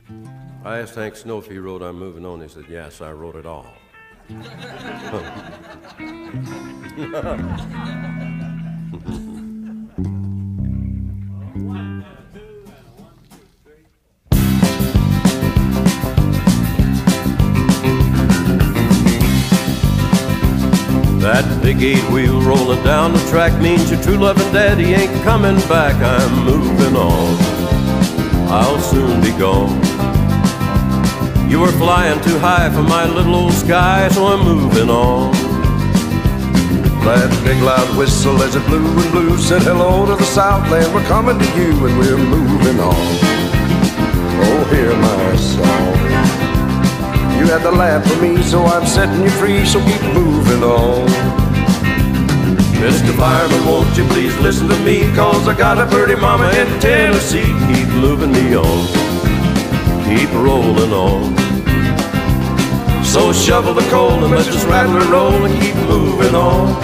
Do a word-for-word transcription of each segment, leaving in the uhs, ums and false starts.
I asked Hank Snow if he wrote I'm Moving On. He said, yes, I wrote it all. That big eight wheel rolling down the track means your true loving daddy ain't coming back. I'm moving on, I'll soon be gone. You were flying too high for my little old sky, so I'm moving on. That big loud whistle as it blew and blew said hello to the Southland. We're coming to you and we're moving on. Oh, hear my song. You had the laugh for me, so I'm setting you free, so keep moving on. Mister Fireman, won't you please listen to me, 'cause I got a birdie mama in Tennessee. Keep moving me on, keep rolling on. So shovel the coal and let's just rattle and roll and keep moving on.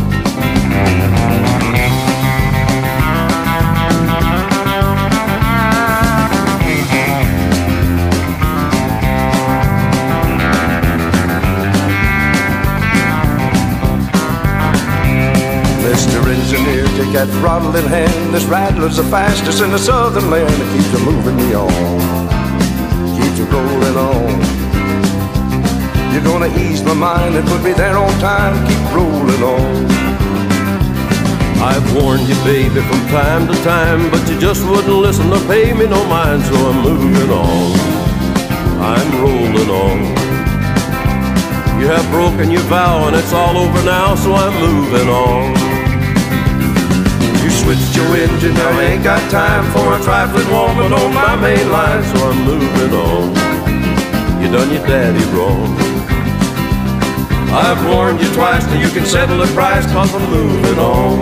Mister Engineer, take that throttle in hand. This rattler's the fastest in the southern land. It keeps you moving me on, keeps you rolling on. You're gonna ease my mind and put me there on time. Keep rolling on. I've warned you, baby, from time to time, but you just wouldn't listen or pay me no mind. So I'm moving on, I'm rolling on. You have broken your vow and it's all over now, so I'm moving on. You switched your engine, now I ain't got time for a trifling woman on my main line. So I'm moving on, you done your daddy wrong. I've warned you twice, now you can settle the price, 'cause I'm moving on.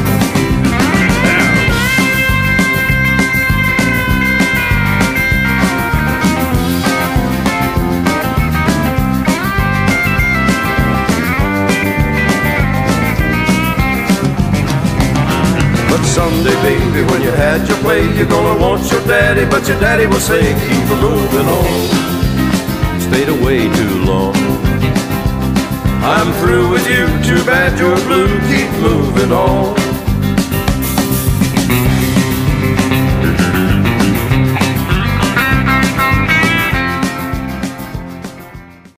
But someday, baby, when you had your play, you're gonna want your daddy, but your daddy will say, keep moving on. Stayed away too long, I'm through with you, too bad you're blue. Keep moving on.